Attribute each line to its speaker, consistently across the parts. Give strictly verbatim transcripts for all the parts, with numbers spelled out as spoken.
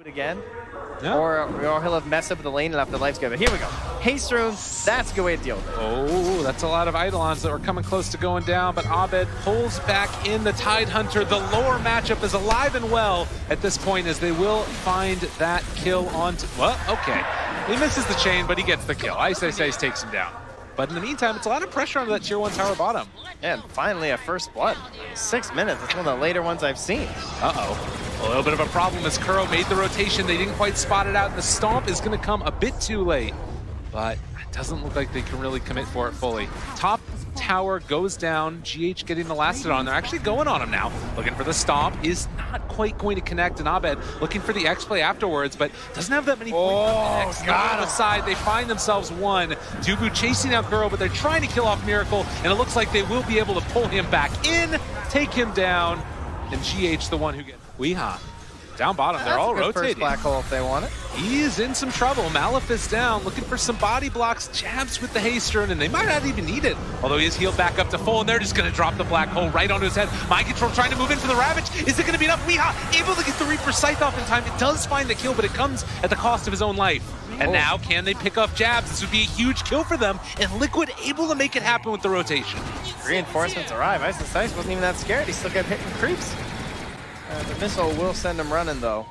Speaker 1: again.
Speaker 2: Yeah.
Speaker 1: Or, or he'll have messed up the lane and left the lives go. But here we go. Haste Rune, that's a good way to deal with it.
Speaker 2: Oh, that's a lot of Eidolons that were coming close to going down, but Abed pulls back in the Tidehunter. The lower matchup is alive and well at this point as they will find that kill on... Well, okay. He misses the chain, but he gets the kill. Ice Ice Ice takes him down. But in the meantime, it's a lot of pressure on that tier one tower bottom.
Speaker 1: And finally a first blood. Six minutes, that's one of the later ones I've seen.
Speaker 2: Uh-oh. A little bit of a problem as Kuro made the rotation. They didn't quite spot it out, and the stomp is going to come a bit too late. But it doesn't look like they can really commit for it fully. Top tower goes down. G H getting the last hit on. They're actually going on him now. Looking for the stomp. Is not quite going to connect. And Abed looking for the X play afterwards, but doesn't have that many points.
Speaker 1: Oh,
Speaker 2: got on the side. They find themselves one. Dubu chasing out Kuro, but they're trying to kill off Miracle, and it looks like they will be able to pull him back in, take him down, and G H the one who gets Weeha. Down bottom, they're
Speaker 1: That's
Speaker 2: all
Speaker 1: a good
Speaker 2: rotating.
Speaker 1: First black hole if they want it.
Speaker 2: He is in some trouble. Malefus down, looking for some body blocks, jabs with the Haste Rune, and they might not even need it. Although he is healed back up to full, and they're just going to drop the black hole right onto his head. Mind Control trying to move in for the Ravage. Is it going to be enough? Weeha able to get the Reaper Scythe off in time. It does find the kill, but it comes at the cost of his own life. And
Speaker 1: oh.
Speaker 2: now, can they pick off jabs? This would be a huge kill for them, and Liquid able to make it happen with the rotation.
Speaker 1: Reinforcements arrive. Ice Ice Ice wasn't even that scared. He still kept hitting creeps. Uh, the missile will send him running, though.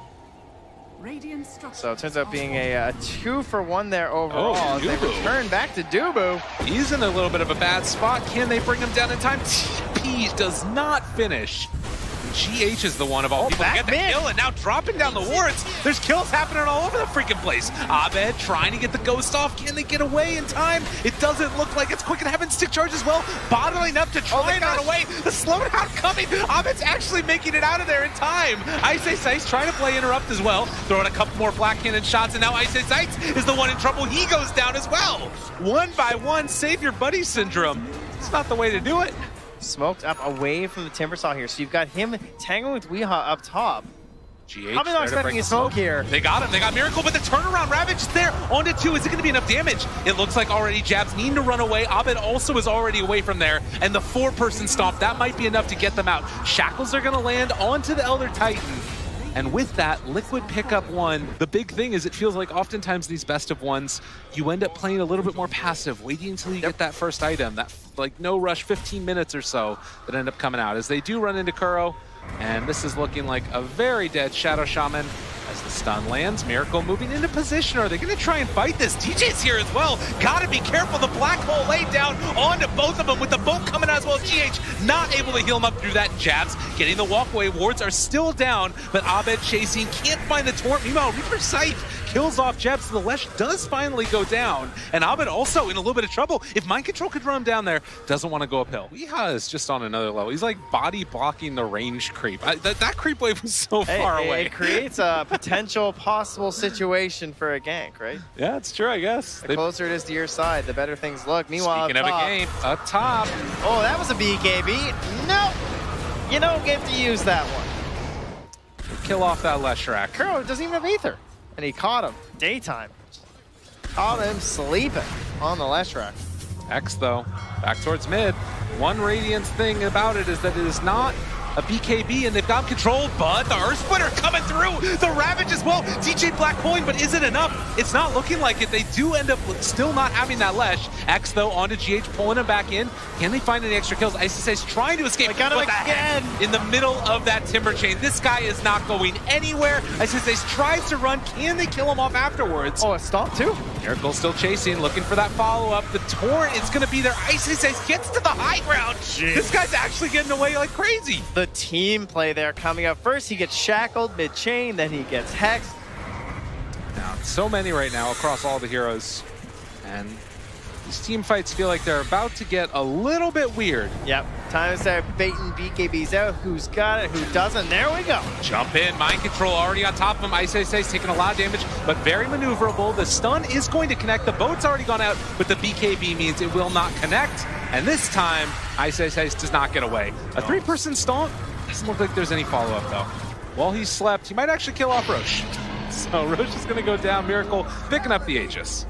Speaker 1: So it turns out being a, a two for one there overall.
Speaker 2: Oh,
Speaker 1: as they return back to Dubu.
Speaker 2: He's in a little bit of a bad spot. Can they bring him down in time? P does not finish. G H is the one of all
Speaker 1: oh,
Speaker 2: people to get the
Speaker 1: mid.
Speaker 2: kill, and now dropping down the wards. There's kills happening all over the freaking place. Abed trying to get the ghost off. Can they get away in time? It doesn't look like it's quick and having stick charge as well. Bottling up to try
Speaker 1: oh
Speaker 2: and run away. The slowdown coming. Abed's actually making it out of there in time. Ice Ice Ice trying to play interrupt as well. Throwing a couple more black cannon shots, and now Ice Ice Ice is the one in trouble. He goes down as well. One by one, save your buddy syndrome. It's not the way to do it.
Speaker 1: Smoked up away from the Timbersaw here. So you've got him tangling with Weeha up top.
Speaker 2: G H
Speaker 1: I'm not expecting a smoke here.
Speaker 2: They got him. They got Miracle, but the turnaround Ravage is there. On to two. Is it going to be enough damage? It looks like already Jabs need to run away. Abed also is already away from there. And the four-person stomp, that might be enough to get them out. Shackles are going to land onto the Elder Titan. And with that, Liquid pick up one. The big thing is it feels like oftentimes these best of ones, you end up playing a little bit more passive, waiting until you yep. get that first item, that like no rush fifteen minutes or so that end up coming out. As they do run into Kuro, and this is looking like a very dead Shadow Shaman. As the stun lands, Miracle moving into position. Are they going to try and fight this? D J's here as well. Gotta be careful. The black hole laid down onto both of them with the bolt coming out as well. G H not able to heal him up through that. Jabs getting the walkway. Wards are still down, but Abed chasing. Can't find the Torrent. Meanwhile, Reaper Scythe kills off Jabs. So the Lesh does finally go down. And Abed also in a little bit of trouble. If Mind Control could run him down there, doesn't want to go uphill. Weeha is just on another level. He's like body blocking the range creep. I, that, that creep wave was so
Speaker 1: hey,
Speaker 2: far
Speaker 1: hey,
Speaker 2: away.
Speaker 1: It creates a potential possible situation for a gank, right?
Speaker 2: Yeah, it's true, I guess.
Speaker 1: The
Speaker 2: they...
Speaker 1: closer it is to your side, the better things look. Meanwhile,
Speaker 2: Speaking of
Speaker 1: top,
Speaker 2: a game, up top.
Speaker 1: Oh, that was a B K B. No, you don't get to use that one.
Speaker 2: Kill off that Leshrac.
Speaker 1: Kuro doesn't even have Aether. And he caught him. Daytime. Caught him sleeping on the Leshrac.
Speaker 2: X, though, back towards mid. One Radiance thing about it is that it is not a B K B, and they've got controlled, but the Earth Splitter coming through. The Ravage as well. D J Black coin, but is it enough? It's not looking like it. They do end up still not having that Lesh. X, though, onto G H, pulling him back in. Can they find any extra kills? Ice Ice trying to escape.
Speaker 1: I got him again.
Speaker 2: In the middle of that Timber Chain. This guy is not going anywhere. Ice Ice tries to run. Can they kill him off afterwards?
Speaker 1: Oh, a stomp too?
Speaker 2: Miracle still chasing, looking for that follow-up. The Torrent is going to be there. Ice Ice gets to the high ground. Jeez. This guy's actually getting away like crazy.
Speaker 1: The team play there coming up. First, he gets shackled mid-chain, then he gets hexed.
Speaker 2: Now, so many right now across all the heroes. And these team fights feel like they're about to get a little bit weird.
Speaker 1: Yep. Time to start baiting B K Bs out. Who's got it, who doesn't? There we go.
Speaker 2: Jump in. Mind Control already on top of him. Ice Ice Ice taking a lot of damage, but very maneuverable. The stun is going to connect. The boat's already gone out, but the B K B means it will not connect. And this time, Ice Ice Ice does not get away. A three-person stomp. Doesn't look like there's any follow-up, though. While he slept, he might actually kill off Roche. So Roche is going to go down. Miracle picking up the Aegis.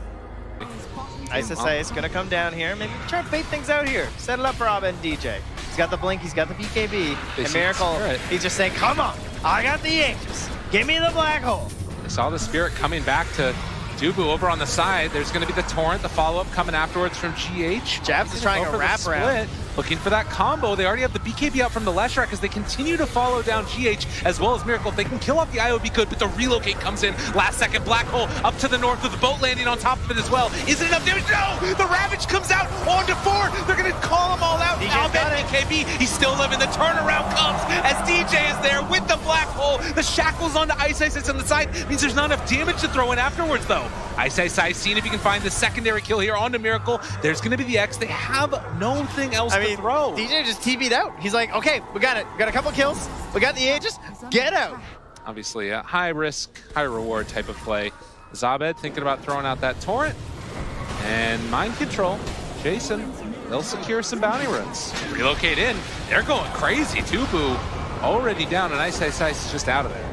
Speaker 1: Ice Ice Ice going to come down here. Maybe try to bait things out here. Set it up for Abed and D J. He's got the Blink. He's got the B K B.
Speaker 2: They
Speaker 1: and Miracle, he's just saying, come on. I got the Aegis. Give me the black hole.
Speaker 2: They saw the Spirit coming back to Dubu over on the side. There's going to be the Torrent, the follow-up coming afterwards from G H.
Speaker 1: Jabs is trying a wrap around.
Speaker 2: Looking for that combo. They already have the B K B out from the Leshrac as they continue to follow down G H as well as Miracle. If they can kill off the I O B, good, but the relocate comes in. Last second, Black Hole up to the north with the boat landing on top of it as well. Is it enough damage? No! The Ravage comes out onto four. They're going to call them all out. Now Ben B K B, he's still living. The turnaround comes as D J is there with the Black Hole. The Shackles onto Ice Ice Ice on the side. Means there's not enough damage to throw in afterwards, though. Ice Ice Ice, seeing if you can find the secondary kill here onto Miracle. There's going to be the X. They have nothing else
Speaker 1: I
Speaker 2: to
Speaker 1: mean,
Speaker 2: throw.
Speaker 1: D J just T V'd out. He's like, okay, we got it. We got a couple kills. We got the Aegis. Get out.
Speaker 2: Obviously, a high risk, high reward type of play. Zabed thinking about throwing out that Torrent. And Mind Control. Jason, they'll secure some bounty runes. Relocate in. They're going crazy. Dubu already down, and Ice Ice Ice is just out of there.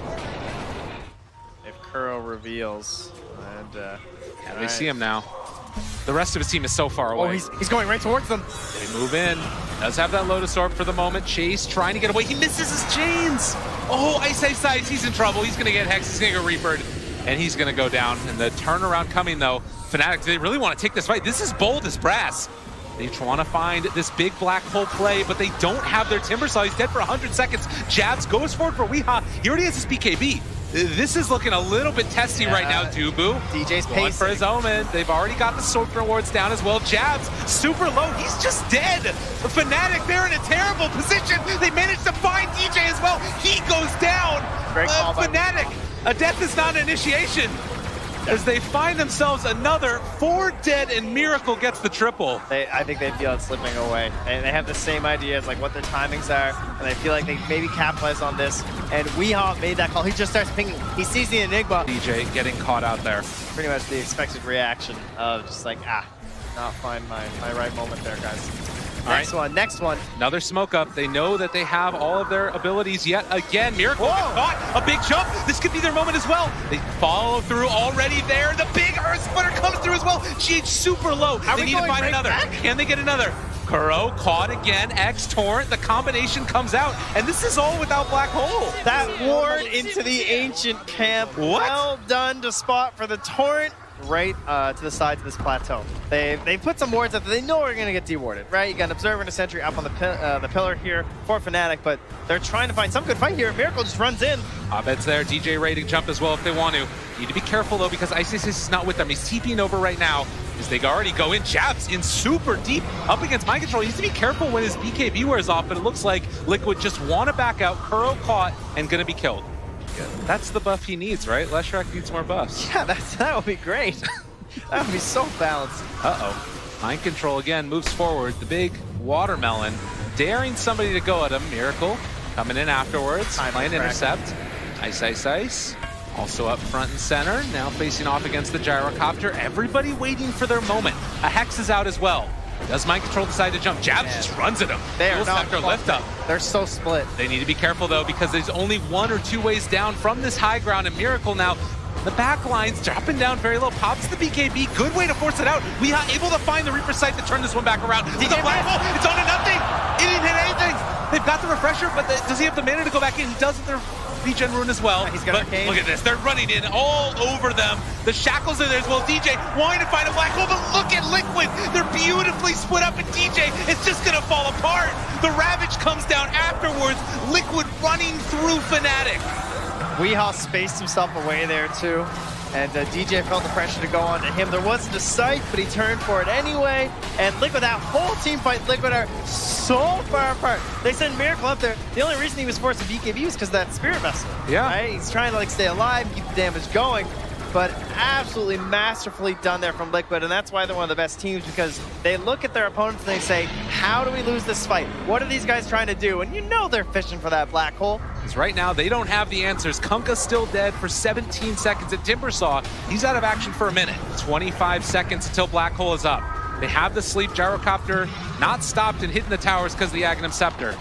Speaker 1: If Kuro reveals, and uh,
Speaker 2: yeah, they
Speaker 1: right.
Speaker 2: see him now. The rest of his team is so far away.
Speaker 1: Oh, he's, he's going right towards them.
Speaker 2: They move in. Does have that Lotus Orb for the moment. Chase trying to get away. He misses his chains. Oh, Ice Ice Ice. He's in trouble. He's going to get Hex. He's going to get Reapered. And he's going to go down. And the turnaround coming, though. Fnatic, they really want to take this fight. This is bold as brass. They want to find this big Black Hole play, but they don't have their Timbersaw. He's dead for one hundred seconds. Jabs goes forward for Weehaw. He already has his B K B. This is looking a little bit testy yeah. right now, Dubu.
Speaker 1: D J's
Speaker 2: going
Speaker 1: pacing.
Speaker 2: for his Omen. They've already got the sword rewards down as well. Jabs, super low. He's just dead. Fnatic, they're in a terrible position. They managed to find D J as well. He goes down.
Speaker 1: Great call
Speaker 2: uh, Fnatic, a death is not an initiation. As they find themselves another four dead and Miracle gets the triple.
Speaker 1: They, I think they feel it slipping away. And they have the same ideas, like what their timings are, and they feel like they maybe capitalize on this. And Weehaw made that call. He just starts pinging. He sees the Enigma.
Speaker 2: D J getting caught out there.
Speaker 1: Pretty much the expected reaction of just like, ah, not find my, my right moment there, guys.
Speaker 2: All
Speaker 1: next
Speaker 2: right.
Speaker 1: one, next one.
Speaker 2: Another smoke up. They know that they have all of their abilities yet again. Miracle caught a big jump. This could be their moment as well. They follow through already there. The big Earth Splitter comes through as well. G H super low.
Speaker 1: Are
Speaker 2: they
Speaker 1: we
Speaker 2: need to
Speaker 1: going
Speaker 2: find
Speaker 1: right
Speaker 2: another.
Speaker 1: back?
Speaker 2: Can they get another? Kuro caught again. X Torrent. The combination comes out. And this is all without Black Hole.
Speaker 1: That ward into the ancient camp.
Speaker 2: What?
Speaker 1: Well done to spot for the Torrent. Right uh, to the sides of this plateau. They they put some wards up that they know are going to get dewarded, right? You got an Observer and a Sentry up on the uh, the pillar here for Fnatic, but they're trying to find some good fight here. Miracle just runs in.
Speaker 2: Abed's there. D J ready to jump as well if they want to. Need to be careful, though, because Ice Ice is not with them. He's TPing over right now as they already go in. Jabs in super deep up against Mind Control. He needs to be careful when his B K B wears off, but it looks like Liquid just want to back out. Kuro caught and going to be killed. That's the buff he needs, right? Leshrac needs more buffs.
Speaker 1: Yeah, that's, that would be great. That would be so balanced.
Speaker 2: Uh-oh. Mind Control again moves forward. The big watermelon daring somebody to go at him. Miracle coming in afterwards. Playing intercept. Ice Ice Ice also up front and center. Now facing off against the Gyrocopter. Everybody waiting for their moment. A Hex is out as well. Does Mind Control decide to jump? Jabs Man. just runs at him.
Speaker 1: They are not
Speaker 2: Scepter lift up.
Speaker 1: They're so split.
Speaker 2: They need to be careful though because there's only one or two ways down from this high ground, and Miracle now the back line's dropping down very low. Pops the B K B. Good way to force it out. We are able to find the Reaper sight to turn this one back around. The Black Hole, it's on to nothing. It didn't hit anything. They've got the refresher, but the, does he have the mana to go back in? He does with their regen rune as well.
Speaker 1: Yeah, he's got
Speaker 2: but look at this. They're running in all over them. The Shackles are there as well. D J wanting to find a Black Hole, but look at Liquid. They're beautifully split up, and D J is just going to fall apart. The Ravage comes down afterwards. Liquid running through Fnatic.
Speaker 1: Weehaw spaced himself away there too, and uh, D J felt the pressure to go on to him. There wasn't a sight, but he turned for it anyway, and Liquid, that whole team fight, Liquid are so far apart. They send Miracle up there. The only reason he was forced to B K B was because of that Spirit Vessel.
Speaker 2: Yeah.
Speaker 1: Right? He's trying to like stay alive, keep the damage going, but absolutely masterfully done there from Liquid, and that's why they're one of the best teams, because they look at their opponents and they say, how do we lose this fight? What are these guys trying to do? And you know they're fishing for that Black Hole.
Speaker 2: Because right now, they don't have the answers. Kunkka's still dead for seventeen seconds. And Timbersaw, he's out of action for a minute. twenty-five seconds until Black Hole is up. They have the sleep. Gyrocopter not stopped and hitting the towers because of the Aghanim Scepter.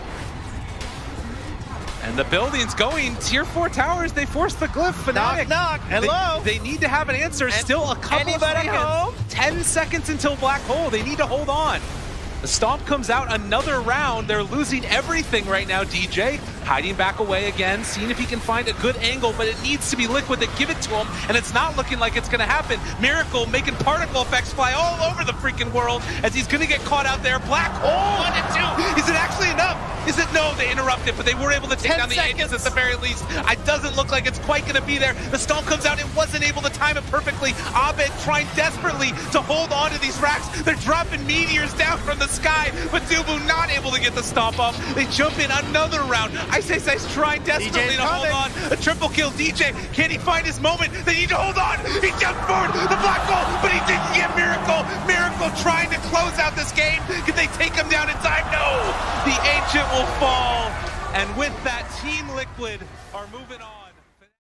Speaker 2: And the building's going. Tier four towers, they force the glyph. Fnatic.
Speaker 1: Knock, knock. Hello.
Speaker 2: They, they need to have an answer. And still a couple
Speaker 1: anybody
Speaker 2: seconds.
Speaker 1: home?
Speaker 2: ten seconds until Black Hole. They need to hold on. The Stomp comes out another round. They're losing everything right now, D J. hiding back away again, seeing if he can find a good angle, but it needs to be Liquid that give it to him, and it's not looking like it's going to happen. Miracle making particle effects fly all over the freaking world as he's going to get caught out there. Black hole one and two. Is it actually enough? Is it? No, they interrupted, but they were able to take down the Aegis at the very least. It doesn't look like it's quite going to be there. The Stomp comes out, it wasn't able to time it perfectly. Abed trying desperately to hold on to these racks. They're dropping meteors down from the sky, but Dubu not able to get the Stomp off. They jump in another round. Ice Ice Ice trying desperately to hold on. A triple kill. D J, can he find his moment? They need to hold on. He jumped forward, the black hole, but he didn't get Miracle. Miracle trying to close out this game. Can they take him down in time? No. The Ancient will fall. And with that, Team Liquid are moving on.